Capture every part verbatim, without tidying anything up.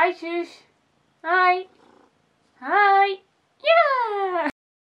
Hi Suus. Hi. Hi. Ja!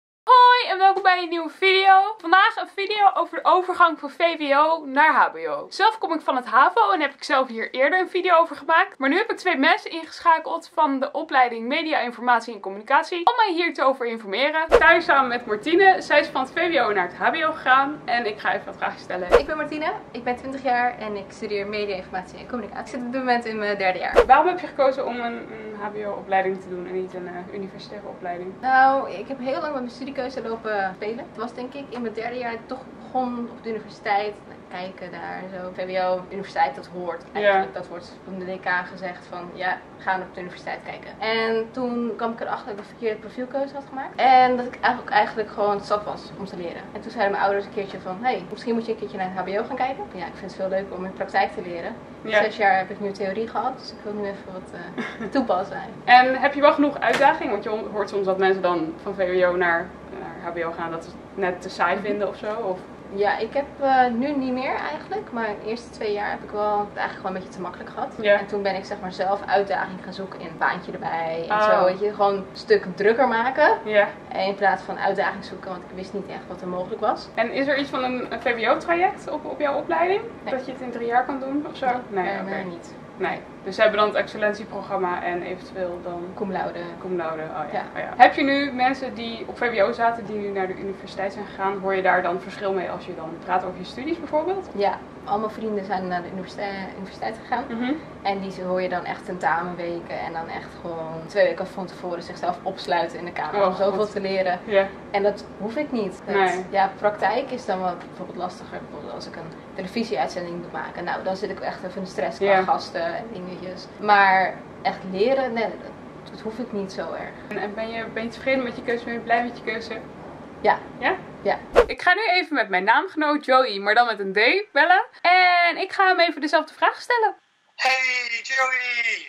Hoi en welkom bij een nieuwe video. Vandaag een video over de overgang van V W O naar H B O. Zelf kom ik van het H A V O en heb ik zelf hier eerder een video over gemaakt. Maar nu heb ik twee mensen ingeschakeld van de opleiding Media, Informatie en Communicatie om mij hier te over informeren. Ik sta hier samen met Martine. Zij is van het V W O naar het H B O gegaan en ik ga even wat vragen stellen. Ik ben Martine, ik ben twintig jaar en ik studeer Media, Informatie en Communicatie. Ik zit op dit moment in mijn derde jaar. Waarom heb je gekozen om een, een H B O-opleiding te doen en niet een uh, universitaire opleiding? Nou, ik heb heel lang met mijn studiekeuze lopen spelen. Het was denk ik in mijn derde jaar dat ik toch begon op de universiteit. Kijken daar zo. V W O, universiteit, dat hoort eigenlijk. Ja. Dat wordt van de D K gezegd van ja, we gaan op de universiteit kijken. En toen kwam ik erachter dat ik een verkeerde profielkeuze had gemaakt. En dat ik eigenlijk, eigenlijk gewoon zat was om te leren. En toen zeiden mijn ouders een keertje van, hey, misschien moet je een keertje naar het H B O gaan kijken. Ja, ik vind het veel leuker om in praktijk te leren. Ja. Zes jaar heb ik nu theorie gehad, dus ik wil nu even wat uh, toepassen. En heb je wel genoeg uitdaging? Want je hoort soms dat mensen dan van V W O naar, naar H B O gaan, dat ze het net te saai vinden of zo? Of... Ja, ik heb uh, nu niet meer eigenlijk, maar de eerste twee jaar heb ik wel het eigenlijk gewoon een beetje te makkelijk gehad. Ja. En toen ben ik zeg maar zelf uitdaging gaan zoeken in een baantje erbij en oh. zo, weet je, gewoon een stuk drukker maken. Ja. In plaats van uitdaging zoeken, want ik wist niet echt wat er mogelijk was. En is er iets van een, een V W O-traject op, op jouw opleiding? Nee. Dat je het in drie jaar kan doen of zo? Nee, nee, okay. nee niet. Nee, dus ze hebben dan het excellentieprogramma en eventueel dan... Cum laude. Cum laude, oh ja. Ja. Oh ja. Heb je nu mensen die op V W O zaten, die nu naar de universiteit zijn gegaan, hoor je daar dan verschil mee als je dan praat over je studies bijvoorbeeld? Ja, al mijn vrienden zijn naar de universiteit, universiteit gegaan. Mm-hmm. En die hoor je dan echt tentamenweken en dan echt gewoon twee weken van tevoren zichzelf opsluiten in de kamer oh, om zoveel God. te leren. Yeah. En dat hoef ik niet. Dat, nee. Ja, praktijk is dan wat bijvoorbeeld lastiger. Bijvoorbeeld als ik een televisieuitzending moet maken, nou dan zit ik echt even in de stress qua yeah. gasten en dingetjes. Maar echt leren, nee, dat, dat hoef ik niet zo erg. En ben je, ben je tevreden met je keuze? Ben je blij met je keuze? Ja. Ja? Ja. Ik ga nu even met mijn naamgenoot Joey, maar dan met een D, bellen. En ik ga hem even dezelfde vraag stellen. Hey Joey!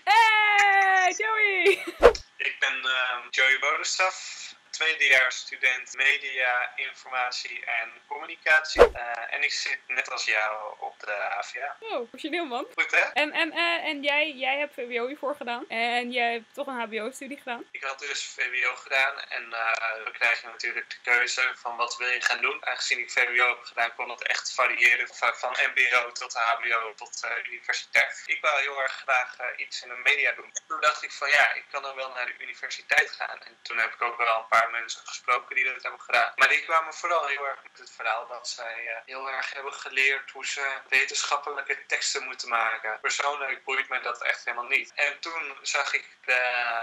Hey Joey! Ik ben uh, Joey Bodenstaf. Tweedejaars student Media, Informatie en Communicatie. Uh, en ik zit net als jou op de H V A. Oh, origineel man. Goed hè? En, en, uh, en jij, jij hebt V W O hiervoor gedaan. En jij hebt toch een H B O-studie gedaan. Ik had dus V W O gedaan. En uh, dan krijg je natuurlijk de keuze van wat wil je gaan doen. Aangezien ik V W O heb gedaan, kon dat echt variëren. Van, van M B O tot H B O tot uh, universiteit. Ik wou heel erg graag uh, iets in de media doen. En toen dacht ik van ja, ik kan dan wel naar de universiteit gaan. En toen heb ik ook wel een paar mensen gesproken die dat hebben gedaan. Maar die kwamen vooral heel erg met het verhaal dat zij uh, heel erg hebben geleerd hoe ze wetenschappelijke teksten moeten maken. Persoonlijk boeit me dat echt helemaal niet. En toen zag ik de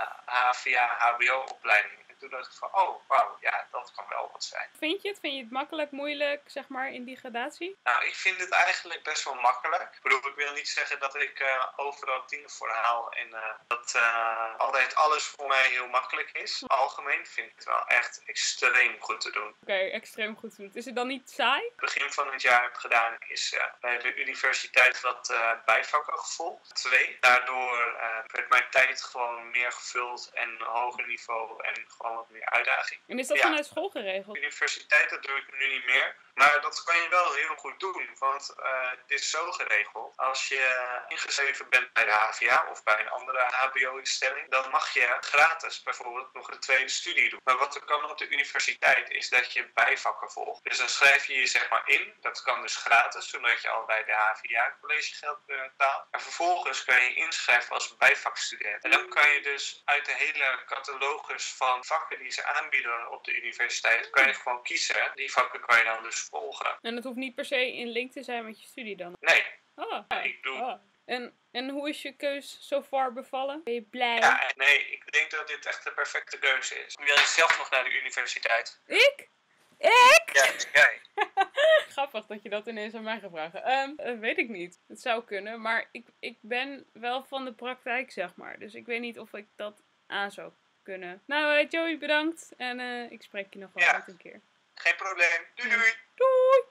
H V A H B O-opleiding. Toen dacht ik van, oh, wauw, ja, dat kan wel wat zijn. Vind je het? Vind je het makkelijk, moeilijk, zeg maar, in die gradatie? Nou, ik vind het eigenlijk best wel makkelijk. Ik bedoel, ik wil niet zeggen dat ik uh, overal tienen voor haal en uh, dat uh, altijd alles voor mij heel makkelijk is. Algemeen vind ik het wel echt extreem goed te doen. Oké, okay, extreem goed te doen. Is het dan niet saai? Het begin van het jaar heb gedaan is uh, bij de universiteit wat uh, bijvakken gevolgd. Twee. Daardoor uh, werd mijn tijd gewoon meer gevuld en een hoger niveau en gewoon wat meer uitdaging. En is dat ja. vanuit school geregeld? Universiteit, dat doe ik nu niet meer. Maar dat kan je wel heel goed doen, want uh, het is zo geregeld. Als je ingeschreven bent bij de H V A of bij een andere H B O-instelling, dan mag je gratis bijvoorbeeld nog een tweede studie doen. Maar wat er kan op de universiteit is dat je bijvakken volgt. Dus dan schrijf je je zeg maar in, dat kan dus gratis, zodat je al bij de H V A collegegeld betaalt. En vervolgens kan je inschrijven als bijvakstudent. En dan kan je dus uit de hele catalogus van vakken die ze aanbieden op de universiteit, kan je gewoon kiezen. Die vakken kan je dan dus volgen. En dat hoeft niet per se in link te zijn met je studie dan? Nee. Oh. Ik doe... Oh. En, en hoe is je keus zo far bevallen? Ben je blij? Ja, nee, ik denk dat dit echt de perfecte keuze is. Wil je zelf nog naar de universiteit? Ik? Ik? Ja, jij. Grappig dat je dat ineens aan mij gaat vragen. Um, uh, weet ik niet. Het zou kunnen, maar ik, ik ben wel van de praktijk, zeg maar. Dus ik weet niet of ik dat aan zou kunnen. Nou, uh, Joey, bedankt. En uh, ik spreek je nog wel ja. uit een keer. Geen probleem. Doei doei. Doei.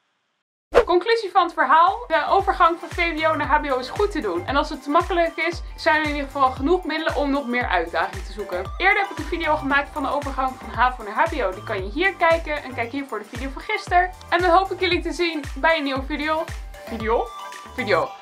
Conclusie van het verhaal. De overgang van V W O naar H B O is goed te doen. En als het te makkelijk is, zijn er in ieder geval genoeg middelen om nog meer uitdaging te zoeken. Eerder heb ik een video gemaakt van de overgang van H A V O naar H B O. Die kan je hier kijken. En kijk hier voor de video van gisteren. En dan hoop ik jullie te zien bij een nieuwe video. Video? Video.